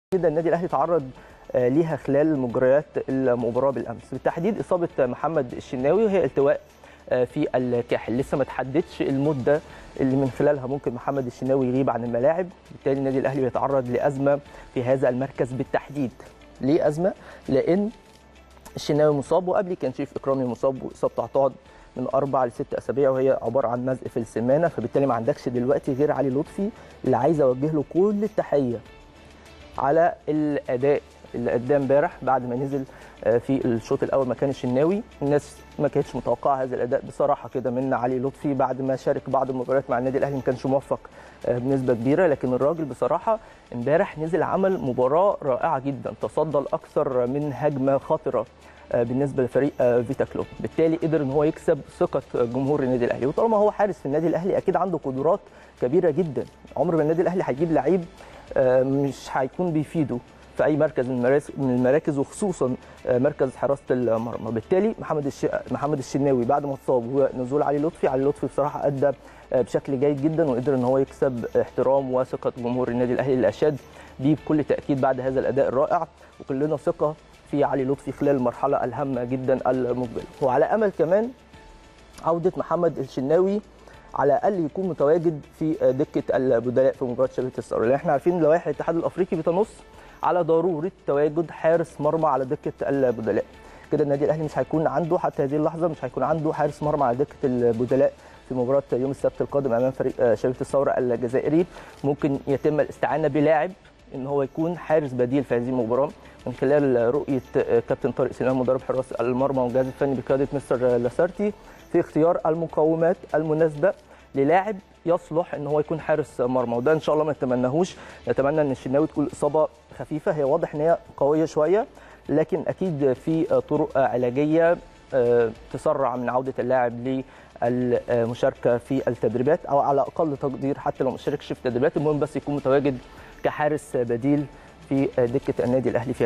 جدا النادي الاهلي تعرض ليها خلال مجريات المباراه بالامس، بالتحديد اصابه محمد الشناوي وهي التواء في الكاحل. لسه ما تحددش المده اللي من خلالها ممكن محمد الشناوي يغيب عن الملاعب، بالتالي النادي الاهلي بيتعرض لازمه في هذا المركز بالتحديد. ليه ازمه؟ لان الشناوي مصاب، وقبل كان شريف اكرامي مصاب، واصابته هتقعد من 4 ل 6 اسابيع وهي عباره عن مزق في السمانه، فبالتالي ما عندكش دلوقتي غير علي لطفي اللي عايز اوجه له كل التحيه على الاداء اللي اداه امبارح بعد ما نزل في الشوط الاول مكان الشناوي. الناس ما كانتش متوقعه هذا الاداء بصراحه كده من علي لطفي بعد ما شارك بعض المباريات مع النادي الاهلي ما كانش موفق بنسبه كبيره، لكن الراجل بصراحه امبارح نزل عمل مباراه رائعه جدا، تصدى لاكثر من هجمه خطره بالنسبه لفريق فيتا كلوب، بالتالي قدر ان هو يكسب ثقه جمهور النادي الاهلي. وطالما هو حارس في النادي الاهلي اكيد عنده قدرات كبيره جدا، عمر ما النادي الاهلي هيجيب لعيب مش هيكون بيفيده في اي مركز من المراكز، وخصوصا مركز حراسه المرمى. بالتالي محمد الشناوي بعد ما اتصاب ونزول علي لطفي بصراحه ادى بشكل جيد جدا، وقدر ان هو يكسب احترام وثقه جمهور النادي الاهلي اللي اشاد بيه بكل تاكيد بعد هذا الاداء الرائع، وكلنا ثقه في علي لطفي خلال المرحله الهامه جدا المقبله. وعلى امل كمان عوده محمد الشناوي على الاقل يكون متواجد في دكه البدلاء في مباراه شبيبه الثوره، لان احنا عارفين لوائح الاتحاد الافريقي بتنص على ضروره تواجد حارس مرمى على دكه البدلاء. كده النادي الاهلي مش هيكون عنده حتى هذه اللحظه مش هيكون عنده حارس مرمى على دكه البدلاء في مباراه يوم السبت القادم امام فريق شبيبه الثوره الجزائري. ممكن يتم الاستعانه بلاعب ان هو يكون حارس بديل في هذه المباراه من خلال رؤيه كابتن طارق سليمان مدرب حراس المرمى والجهاز الفني بقياده مستر لاسارتي في اختيار المقومات المناسبه للاعب يصلح ان هو يكون حارس مرمى، وده ان شاء الله ما نتمناهوش. نتمنى ان الشناوي تكون اصابه خفيفه، هي واضح ان هي قويه شويه، لكن اكيد في طرق علاجيه تسرع من عوده اللاعب للمشاركه في التدريبات، او على اقل تقدير حتى لو ما شاركش في التدريبات، المهم بس يكون متواجد كحارس بديل في دكه النادي الاهلي.